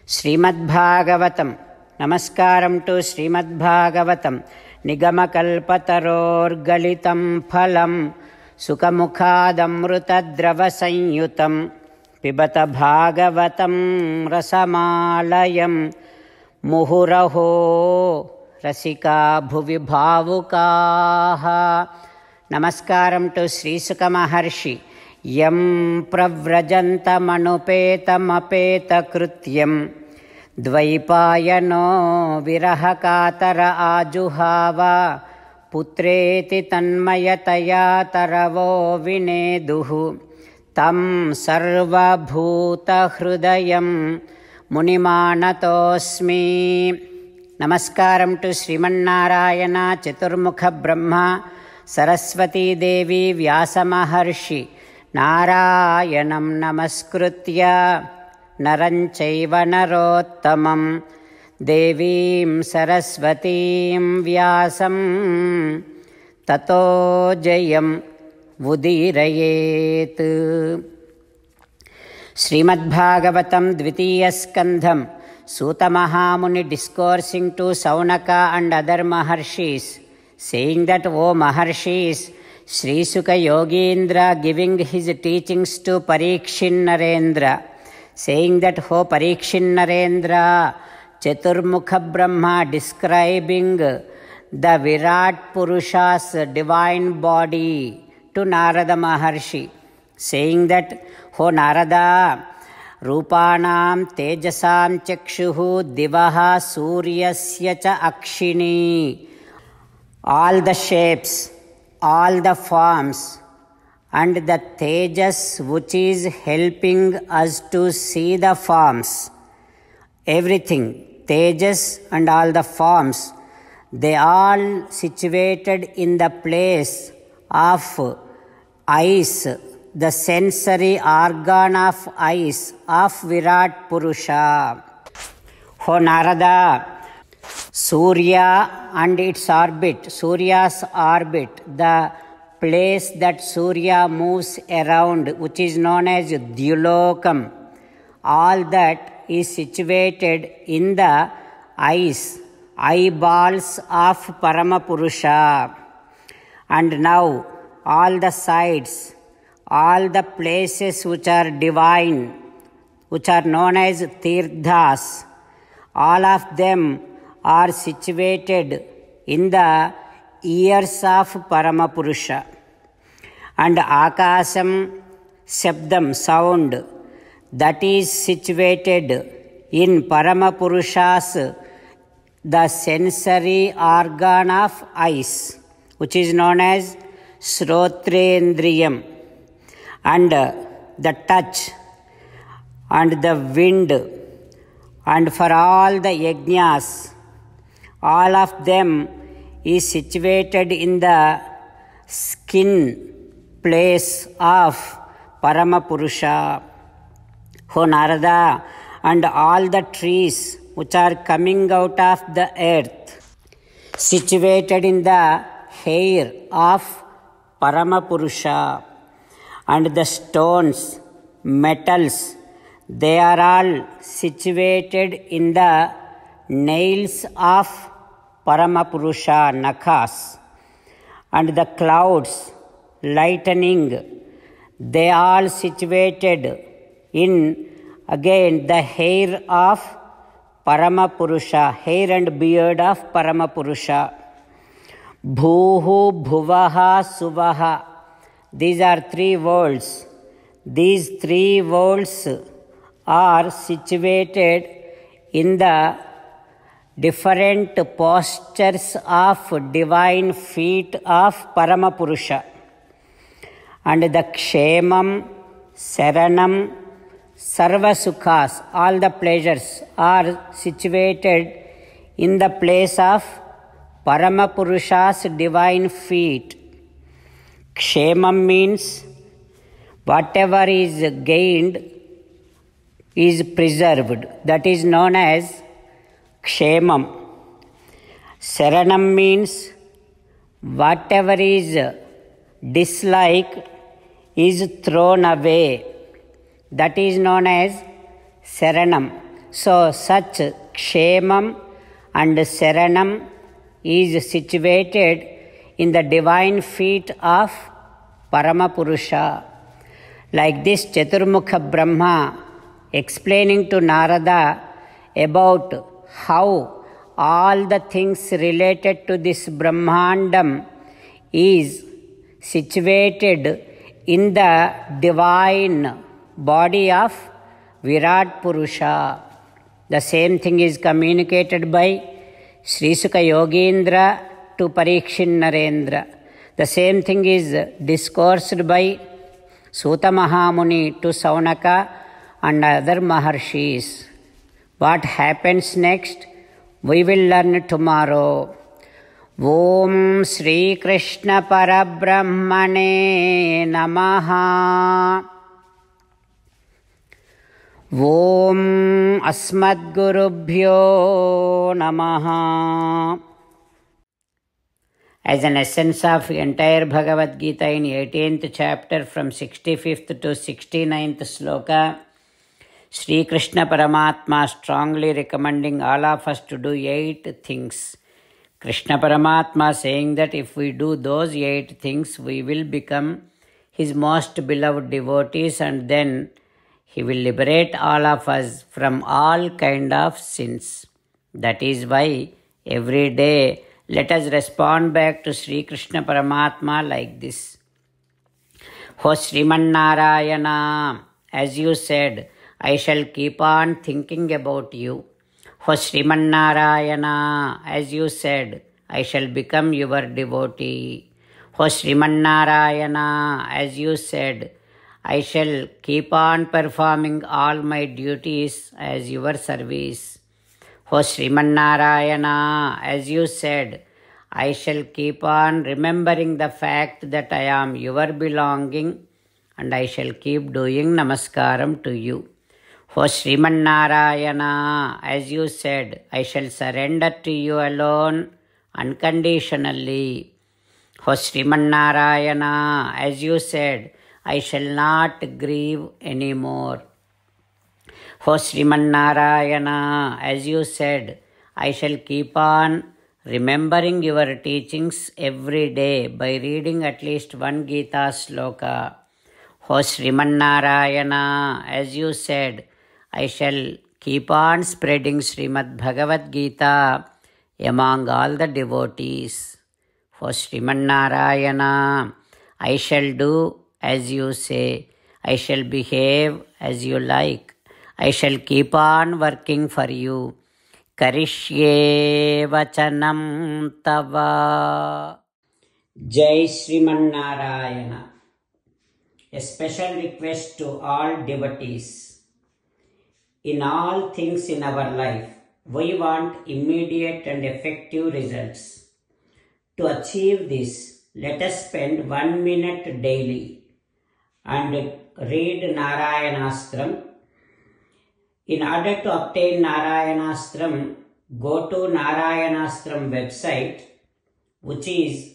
శ్రీమద్భాగవతం. నమస్కారం టు శ్రీమద్భాగవతం. నిగమకల్పతరోర్గళితం ఫలం సుఖముఖాదమృతద్రవసంయుతం పిబత భాగవతం రసమాలయం ముహురహో రసికా భువి భావుకాః. నమస్కారం టు శ్రీసుక మహర్షి. యం ప్రవ్రజంతమనుపేతమపేతకృత్యం ద్వైపాయనో విరహకాతర ఆజుహావ పుత్రేతి తన్మయతయా తరవో వినేదుః తం సర్వభూతహృదయం మునిమానతోస్మి. నమస్కారం టు శ్రీమన్నారాయణ, చతుర్ముఖ బ్రహ్మ, సరస్వతీదేవి, వ్యాసమహర్షి. నారాయణం నమస్కృత్య నరం చైవ నరోత్తమం దేవీం సరస్వతీం వ్యాసం తతో జయం ఉదీరయేత్. శ్రీమద్భాగవతం ద్వితీయ స్కంధం. Suta Mahamuni discoursing to Saunaka and other Maharshis, saying that, O Maharshis, Sri Suka Yogindra giving his teachings to Parikshin Narendra, saying that, O Parikshin Narendra, Chaturmukha Brahma describing the Virat Purusha's divine body to Narada Maharshi, saying that, O Narada, రూపాణాం తేజసాం చక్షుః దివః సూర్యస్య చ అక్షిణీ. All the shapes, all the forms, and the tejas which is helping us to see the forms, everything, tejas and all the forms, they all situated in the place of eyes, the sensory organ of eyes of Virat Purusha. O Narada, Surya and its orbit, Surya's orbit, the place that Surya moves around, which is known as Dyulokam, all that is situated in the eyes, eyeballs of Paramapurusha. And now all the sides, all the places which are divine, which are known as Tirthas, all of them are situated in the ears of Paramapurusha. And Akasam, Shabdam, sound, that is situated in Paramapurusha's the sensory organ of eyes, which is known as Shrotrendriyam. And the touch and the wind, and for all the yajnas, all of them is situated in the skin place of Paramapurusha. O Narada, and all the trees which are coming out of the earth, situated in the hair of Paramapurusha. And the stones, metals, they are all situated in the nails of Paramapurusha, nakhas. And the clouds, lightning, they are situated in, again, the hair of Paramapurusha, hair and beard of Paramapurusha. Bhuhu, bhuvaha, suvaha. These are three worlds. These three worlds are situated in the different postures of divine feet of Paramapurusha. And the Kshemam, Saranam, Sarvasukhas, all the pleasures are situated in the place of Paramapurusha's divine feet. Kshemam means whatever is gained is preserved. That is known as Kshemam. Saranam means whatever is disliked is thrown away. That is known as Saranam. So such Kshemam and Saranam is situated in the divine feet of Paramapurusha. Like this, Chaturmukha Brahma explaining to Narada about how all the things related to this Brahmandam is situated in the divine body of Virat Purusha. The same thing is communicated by Sri Sukha Yogendra to Parikshit Narendra. The same thing is discoursed by Suta Mahamuni to Saunaka and other Maharshis. What happens next? We will learn tomorrow. Om Sri Krishna Parabrahmane Namaha. Om Asmadgurubhyo Namaha. As an essence of entire Bhagavad Gita in 18th chapter from 65th to 69th sloka, Sri Krishna Paramatma strongly recommending all of us to do 8 things. Krishna Paramatma saying that if we do those 8 things, we will become His most beloved devotees, and then He will liberate all of us from all kind of sins. That is why every day let us respond back to Sri Krishna Paramatma like this. Ho Sriman Narayana, as you said, I shall keep on thinking about you. Ho Sriman Narayana, as you said, I shall become your devotee. Ho Sriman Narayana, as you said, I shall keep on performing all my duties as your service. Ho Sriman Narayana, as you said, I shall keep on remembering the fact that I am your belonging, and I shall keep doing namaskaram to you. Ho Sriman Narayana, as you said, I shall surrender to you alone unconditionally. Ho Sriman Narayana, as you said, I shall not grieve anymore. Ho Sriman Narayana, as you said, I shall keep on remembering your teachings every day by reading at least one Gita sloka. Ho Sriman Narayana, as you said, I shall keep on spreading Srimad Bhagavad Gita among all the devotees. Ho Sriman Narayana, I shall do as you say. I shall behave as you like. I shall keep on working for you. Karishye vachanam tava. Jai Sriman Narayana. A special request to all devotees. In all things in our life, we want immediate and effective results. To achieve this, let us spend 1 minute daily and read Narayanastram. In order to obtain Narayanastram, go to Narayanastram website, which is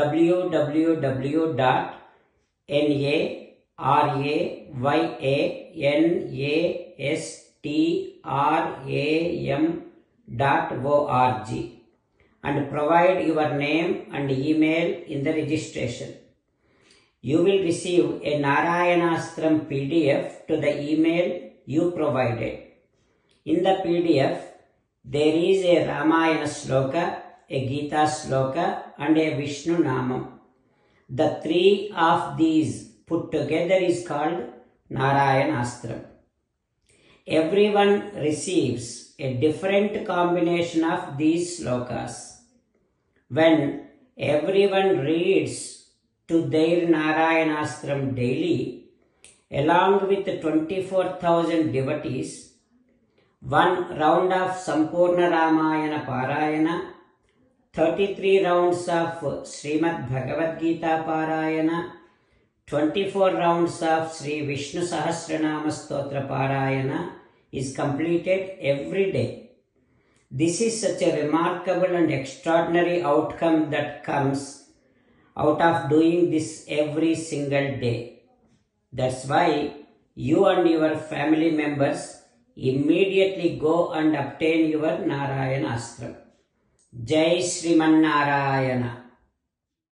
www.narayanastram.org, and provide your name and email in the registration. You will receive a Narayanastram PDF to the email you provided. In the PDF, there is a Ramayana sloka, a Gita sloka, and a Vishnu Namam. The 3 of these put together is called Narayanastram. Everyone receives a different combination of these slokas. When everyone reads to their Narayanastram daily, along with 24,000 devotees, 1 round of Sampurna Ramayana Parayana, 33 rounds of Srimad Bhagavad Gita Parayana, 24 rounds of Sri Vishnu Sahasranama Stotra Parayana is completed every day. This is such a remarkable and extraordinary outcome that comes out of doing this every single day. That's why you and your family members immediately go and obtain your Narayana Astram. Jai Sriman Narayana.